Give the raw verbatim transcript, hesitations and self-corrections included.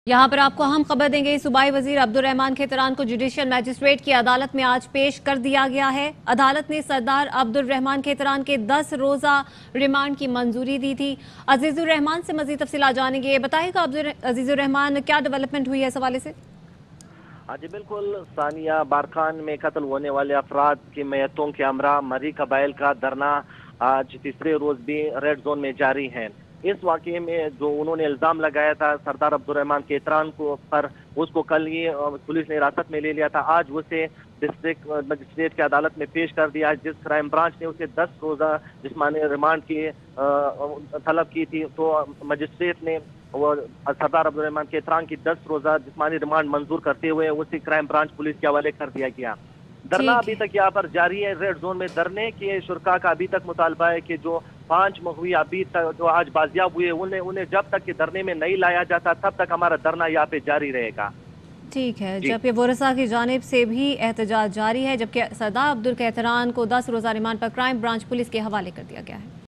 यहाँ पर आपको हम खबर देंगे। सूबाई वजीर अब्दुर्रहमान खेतरान को जुडिशियल मैजिस्ट्रेट की अदालत में आज पेश कर दिया गया है। अदालत ने सरदार अब्दुर्रहमान खेतरान के दस रोजा रिमांड की मंजूरी दी थी। अजीजुर्रहमान से मजीद तफसीलात जानेंगे। बताइएगा अजीजुर्रहमान, क्या डेवलपमेंट हुई है इस हवाले से? हाँ जी बिल्कुल, सानिया बारखान में कत्ल होने वाले अफराद की मैयतों के हमरा मरी कबाइल का धरना आज तीसरे रोज भी रेड जोन में जारी है। इस वाक़े में जो उन्होंने इल्ज़ाम लगाया था सरदार अब्दुर्रहमान खेतरान को पर, उसको कल ही पुलिस ने हिरासत में ले लिया था। आज उसे डिस्ट्रिक्ट मजिस्ट्रेट की अदालत में पेश कर दिया, जिस क्राइम ब्रांच ने उसे दस रोज़ा जिस्मानी रिमांड की तलब की थी। तो मजिस्ट्रेट ने वो सरदार अब्दुर्रहमान खेतरान की दस रोज़ा जिस्मानी रिमांड मंजूर करते हुए उसी क्राइम ब्रांच पुलिस के हवाले कर दिया गया। धरना अभी तक यहाँ पर जारी है। रेड जोन में धरने के शुरका का अभी तक मुतालबा है कि जो पांच महुई अभी तक जो आज बाजियाब हुए उन्हें उन्हें जब तक कि धरने में नहीं लाया जाता तब तक हमारा धरना यहाँ पे जारी रहेगा। ठीक है, जबकि वरसा की जानिब से भी एहतजाज जारी है, जबकि सरदार अब्दुल खेतरान को दस रोजा रिमांड पर क्राइम ब्रांच पुलिस के हवाले कर दिया गया है।